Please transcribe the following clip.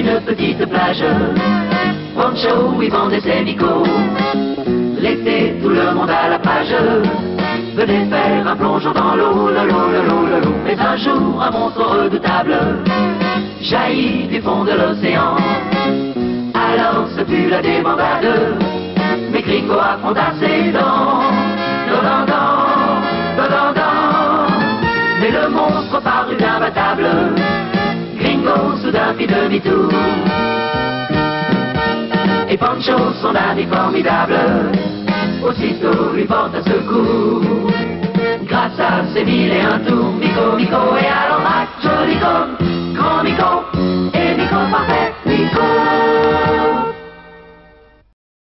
une petite plage. Pancho y vendait ses micots. L'été, tout le monde à la plage venait faire un plongeon dans l'eau, l'eau. Mais un jour, un monstre redoutable jaillit du fond de l'océan. Alors ce fut la débandade, mais Gringo affronta ses dents. Mais le monstre parut imbattable. Gringo soudain fit demi-tour. Et Pancho, son ami formidable, aussitôt lui porta secours. Grâce à ses mille et un tours, Mico, et alors Mac, joli con, grand Mico, et Mico parfait.